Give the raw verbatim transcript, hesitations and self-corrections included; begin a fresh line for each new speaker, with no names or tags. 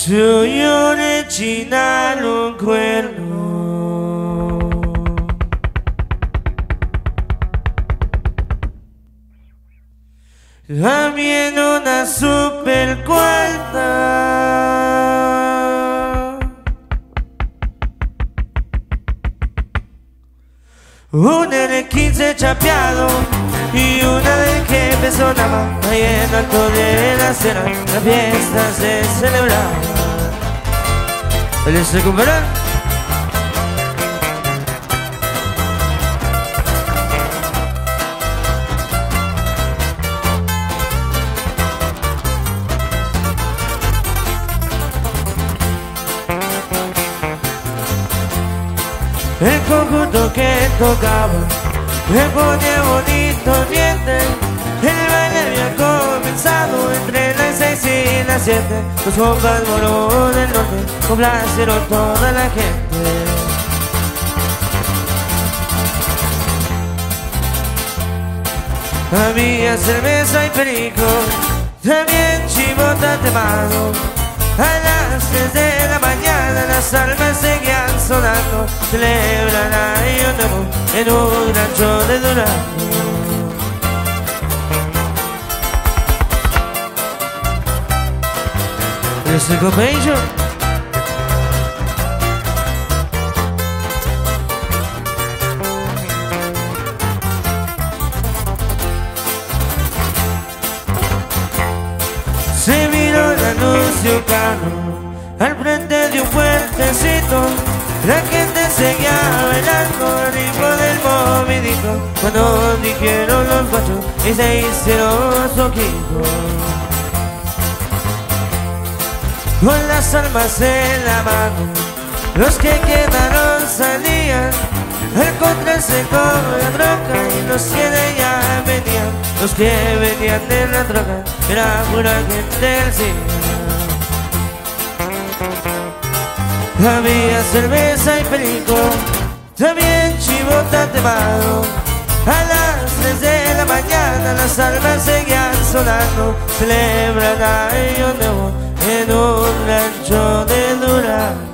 Suyo rechinaron cuernos. También una super cuarta, una de quince chapeado y una del jefe sonaba ahí en alto de la cena. La fiesta se celebraba. ¿Les recuperan? El conjunto que tocaba me ponía bonito ambiente. El baile había comenzado entre las seis y las siete. Los compas moró del norte complacieron toda la gente. Había cerveza y perico, también chivota de mano. A las tres de la mañana las almas seguían sonando. Celebran año nuevo en un rancho de Durango. ¿Les recompenso? Se miró el anuncio caro al frente de un puertecito. La gente seguía bailando al ritmo del movidito. Cuando dijeron los guachos y se hicieron su ojitos, con las armas en la mano, los que quedaron salían a encontrarse con la droga. Y los que de ella venían, los que venían de la droga, era pura gente del cine. Había cerveza y perico, también chivota de mano. A las tres de la mañana las almas seguían sonando. Celebran año nuevo en un rancho de Durango.